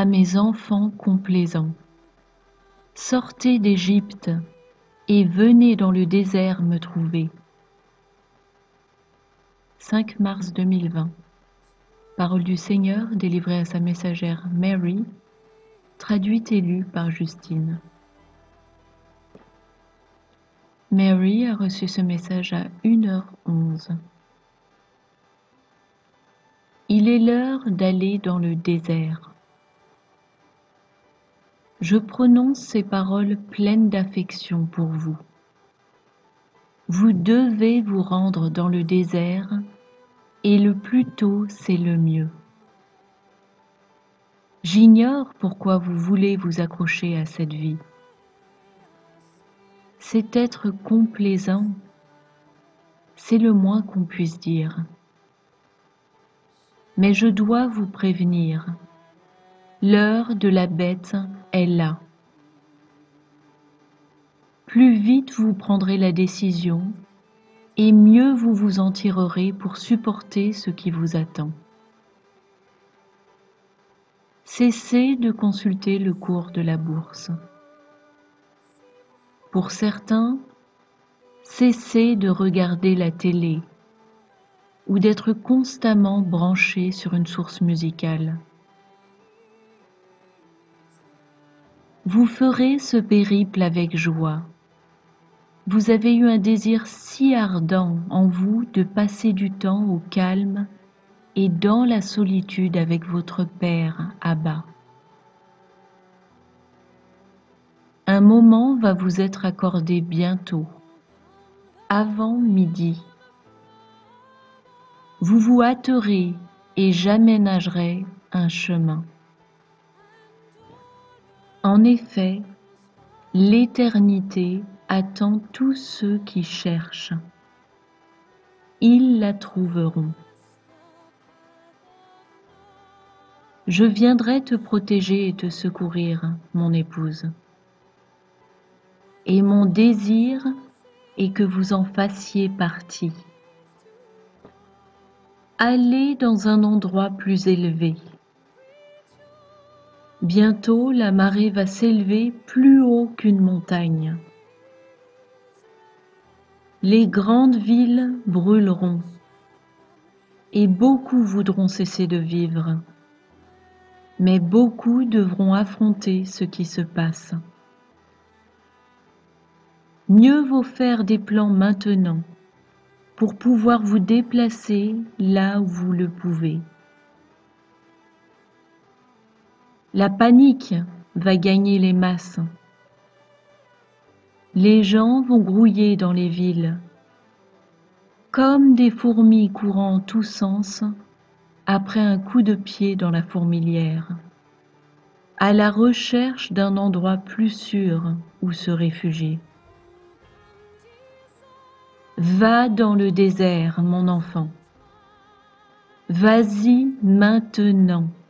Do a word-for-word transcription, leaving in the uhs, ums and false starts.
à mes enfants complaisants. Sortez d'Égypte et venez dans le désert me trouver. cinq mars deux mille vingt. Parole du Seigneur délivrée à sa messagère Mary, traduite et lue par Justine. Mary a reçu ce message à une heure onze. Il est l'heure d'aller dans le désert. Je prononce ces paroles pleines d'affection pour vous. Vous devez vous rendre dans le désert et le plus tôt c'est le mieux. J'ignore pourquoi vous voulez vous accrocher à cette vie. C'est être complaisant, c'est le moins qu'on puisse dire. Mais je dois vous prévenir, l'heure de la bête est là. Plus vite vous prendrez la décision, et mieux vous vous en tirerez pour supporter ce qui vous attend. Cessez de consulter le cours de la bourse. Pour certains, cessez de regarder la télé ou d'être constamment branché sur une source musicale. Vous ferez ce périple avec joie. Vous avez eu un désir si ardent en vous de passer du temps au calme et dans la solitude avec votre Père Abba. Un moment va vous être accordé bientôt, avant midi. Vous vous hâterez et j'aménagerai un chemin. En effet, l'éternité attend tous ceux qui cherchent. Ils la trouveront. Je viendrai te protéger et te secourir, mon épouse. Et mon désir est que vous en fassiez partie. Allez dans un endroit plus élevé. Bientôt, la marée va s'élever plus haut qu'une montagne. Les grandes villes brûleront et beaucoup voudront cesser de vivre. Mais beaucoup devront affronter ce qui se passe. Mieux vaut faire des plans maintenant pour pouvoir vous déplacer là où vous le pouvez. La panique va gagner les masses. Les gens vont grouiller dans les villes, comme des fourmis courant en tous sens après un coup de pied dans la fourmilière, à la recherche d'un endroit plus sûr où se réfugier. Va dans le désert, mon enfant. Vas-y maintenant.